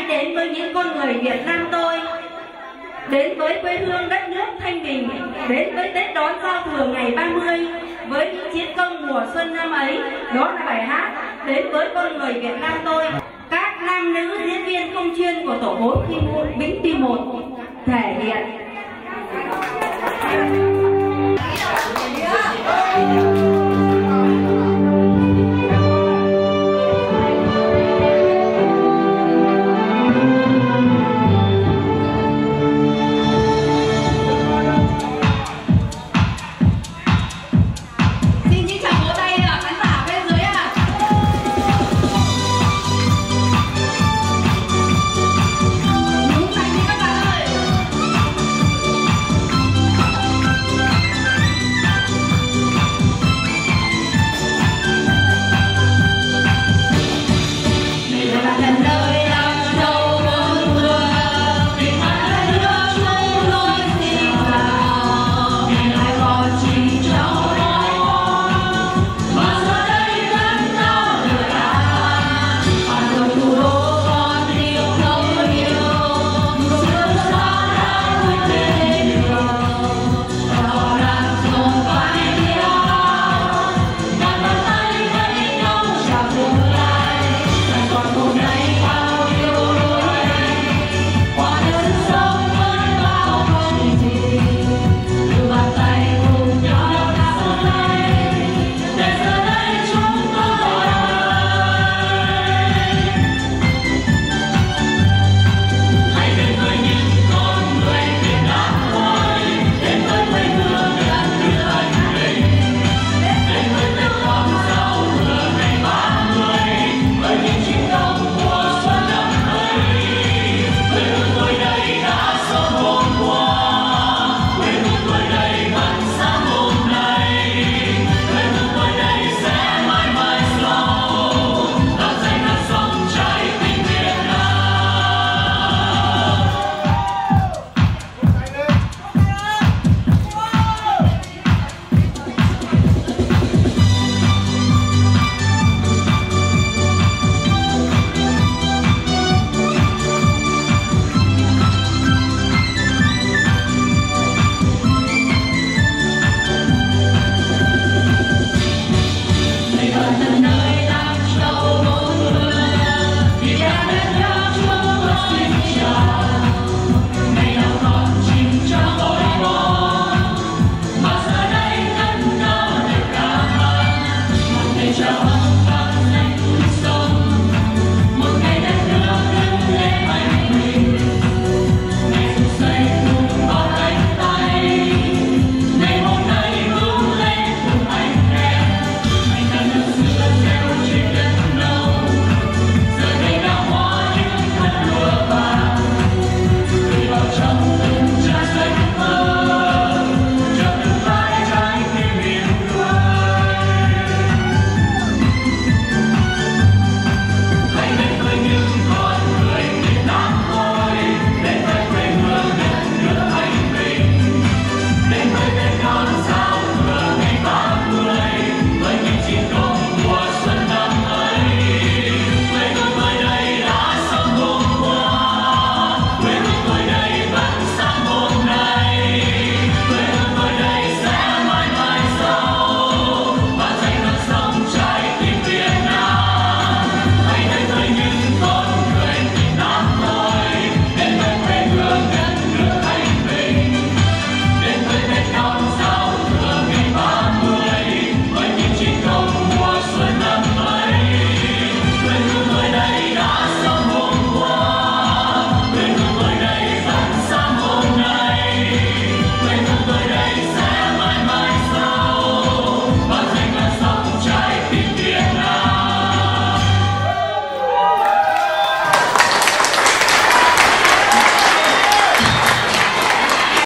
đến với những con người Việt Nam tôi, đến với quê hương đất nước Thanh Bình, đến với Tết đón giao thừa ngày 30 với những chiến công mùa xuân năm ấy. Đó là bài hát Đến với con người Việt Nam tôi. Các nam nữ diễn viên không chuyên của tổ 4 Vĩnh Tuy 1 thể hiện.